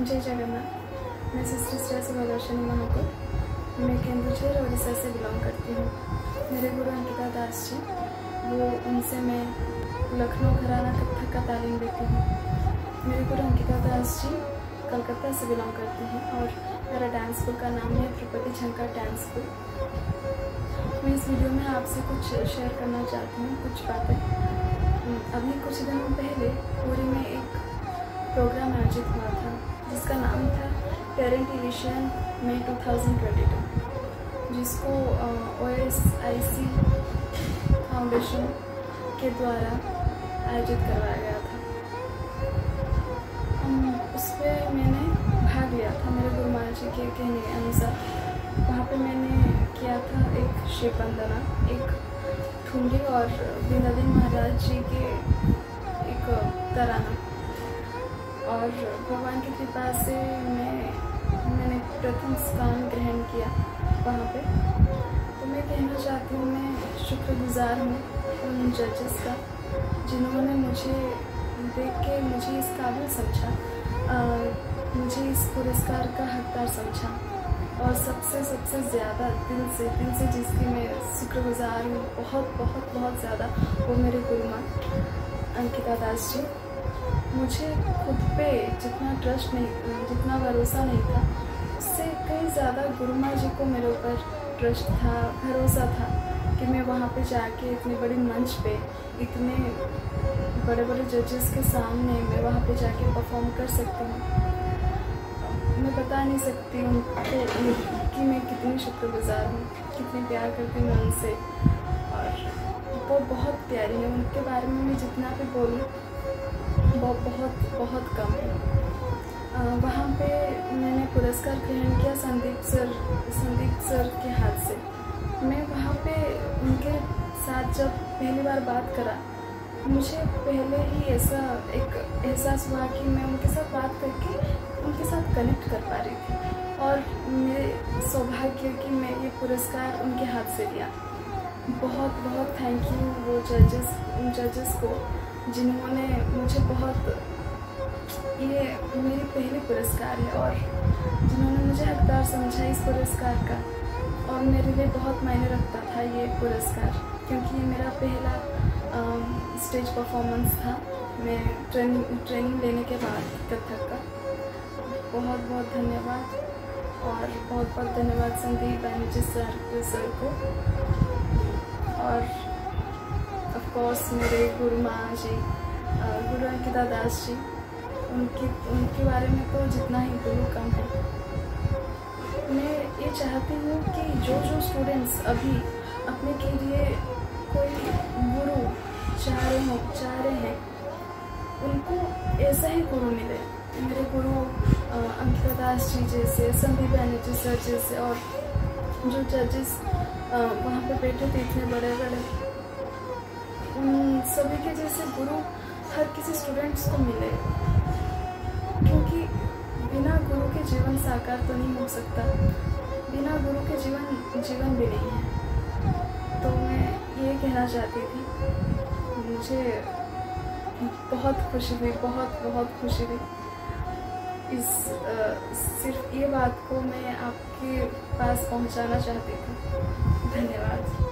जय जगन्नाथ। मैं सिस्टर श्रेया सुभादर्शनी महाकुल। मैं केंदुझर ओडिशा से बिलोंग करती हूँ। मेरे गुरु अंकिता दास जी, वो उनसे मैं लखनऊ घराना कथक का तालीम लेती हूँ। मेरे गुरु अंकिता दास जी कलकत्ता से बिलोंग करती हैं और मेरा डांस स्कूल का नाम है त्रिपति झंकर डांस स्कूल। मैं इस वीडियो में आपसे कुछ शेयर करना चाहती हूँ, कुछ बातें। अभी कुछ दिनों पहले पूरी में एक प्रोग्राम आयोजित हुआ था जिसका नाम था पेरेंट इविशन में 2022, जिसको OSIC फाउंडेशन के द्वारा आयोजित करवाया गया था। उसमें मैंने भाग लिया था मेरे गुरु महाराज जी के कहने के अनुसार। वहाँ पे मैंने किया था एक शिव वंदना, एक ठुमरी और बिंदादिन महाराज जी के एक तराना। और भगवान की कृपा से मैंने प्रथम स्थान ग्रहण किया वहाँ पे। तो मैं कहना चाहती हूँ, मैं शुक्रगुजार हूँ उन जजेस का जिन्होंने मुझे देख के मुझे इस काबिल समझा, मुझे इस पुरस्कार का हकदार समझा। और सबसे ज़्यादा दिल से जिसकी मैं शुक्रगुजार हूँ बहुत ज़्यादा, वो मेरे गुरु माँ अंकिता दास जी। मुझे खुद पे जितना ट्रस्ट नहीं, जितना भरोसा नहीं था, उससे कई ज़्यादा गुरु माँ जी को मेरे ऊपर ट्रस्ट था, भरोसा था कि मैं वहाँ पे जाके इतने बड़े मंच पे, इतने बड़े जजेस के सामने मैं वहाँ पे जाके परफॉर्म कर सकती हूँ। मैं बता नहीं सकती उनको कि मैं कितनी शुक्रगुजार हूँ, कितने प्यार करती हूँ उनसे। और वो बहुत प्यारी है, उनके बारे में मैं जितना भी बोलूँ वो बहुत कम है। वहाँ पे मैंने पुरस्कार ग्रहण किया संदीप सर के हाथ से। मैं वहाँ पे उनके साथ जब पहली बार बात करा, मुझे पहले ही ऐसा एक एहसास हुआ कि मैं उनके साथ बात करके उनके साथ कनेक्ट कर पा रही थी। और मेरे सौभाग्य कि मैं ये पुरस्कार उनके हाथ से लिया। बहुत थैंक यू वो उन जजेस को जिन्होंने मुझे ये मेरी पहली पुरस्कार है और जिन्होंने मुझे हकदार समझा इस पुरस्कार का। और मेरे लिए बहुत मायने रखता था ये पुरस्कार, क्योंकि ये मेरा पहला स्टेज परफॉर्मेंस था मैं ट्रेनिंग लेने के बाद कथक का। बहुत धन्यवाद। और बहुत धन्यवाद संदीप बैनर्जी सर को। और ऑफ कोर्स मेरे गुरु माँ जी, गुरु अंकिता दास जी, उनके बारे में तो जितना ही बोलूँ कम है। मैं ये चाहती हूँ कि जो स्टूडेंट्स अभी अपने के लिए कोई गुरु चाह रहे हैं, उनको ऐसा ही गुरु मिले। मेरे गुरु अंकिता दास जी जैसे, संदीप बैनर्जी सर जैसे, और जो जजेस वहाँ पे बैठे थे इतने बड़े, उन सभी के जैसे गुरु हर किसी स्टूडेंट्स को मिले। क्योंकि बिना गुरु के जीवन साकार तो नहीं हो सकता, बिना गुरु के जीवन भी नहीं है। तो मैं ये कहना चाहती थी, मुझे बहुत खुशी हुई, बहुत खुशी हुई। सिर्फ ये बात को मैं आपके पास पहुंचाना चाहती थी। धन्यवाद।